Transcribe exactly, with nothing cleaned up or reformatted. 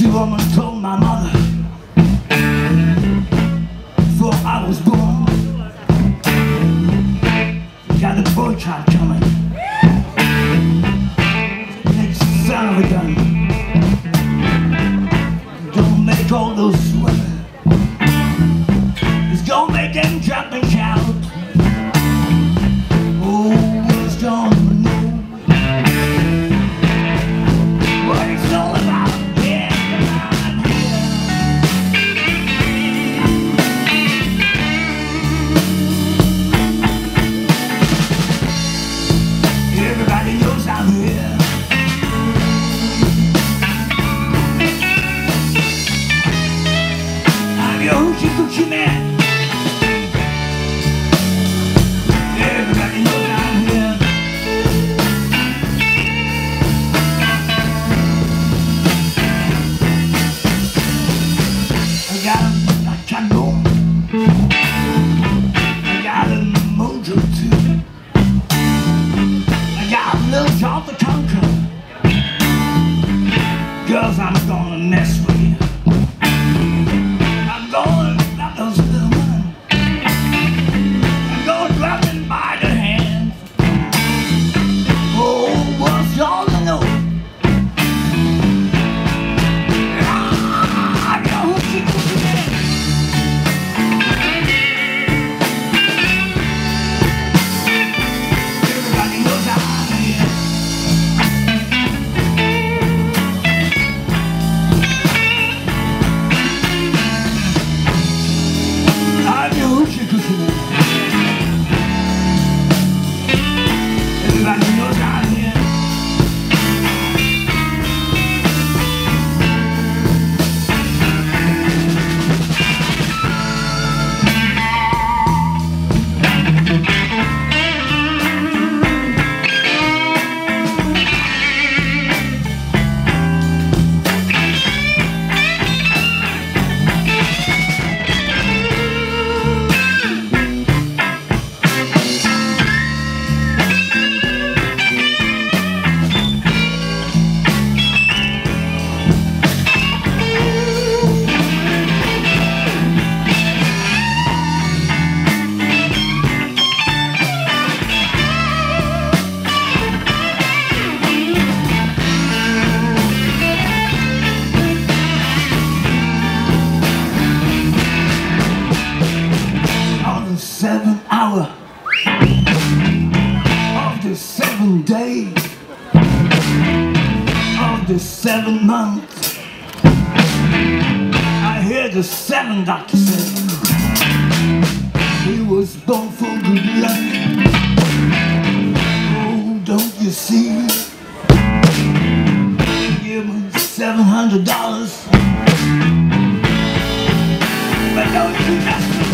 woman told my mother before I was born, got a boy child coming, next son of a gun. Don't make all those women, it's gonna make them jump and shout. Oh, it's gonna know what it's all about. Yeah, I'm here. Everybody knows I'm here. I'm your hoochie coochie man. Everybody knows I'm here. I got a Machado, I got a Mojo too, I got a little John the Conqueror. Girls, I'm gonna mess with you. I'm gonna grab those little women. I'm gonna grab them by the hand. Oh, what's all you know? Ah, I'm your hoochie coochie man. Everybody knows I'm here. I'm your hoochie coochie man. Everybody knows I'm here. Seven hour of the seven days of the seven months, I hear the seven doctors say he was born for good luck. Oh, don't you see? Give me seven hundred dollars, but don't you just